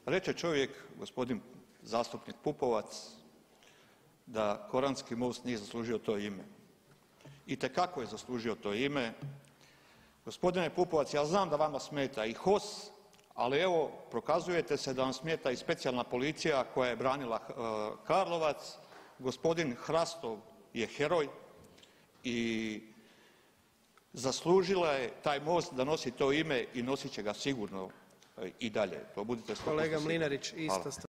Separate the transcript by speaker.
Speaker 1: Reče čovjek, gospodin zastupnik Pupovac, da Koranski most nije zaslužio to ime. Itekako je zaslužio to ime. Gospodine Pupovac, ja znam da vama smeta i HOS, ali evo prokazujete se da vam smeta i specijalna policija koja je branila Karlovac. Gospodin Hrastov je heroj i zaslužila je taj most da nosi to ime i nosit će ga sigurno i dalje. To budite 100% sigurni.
Speaker 2: Kolega Mlinarić, isto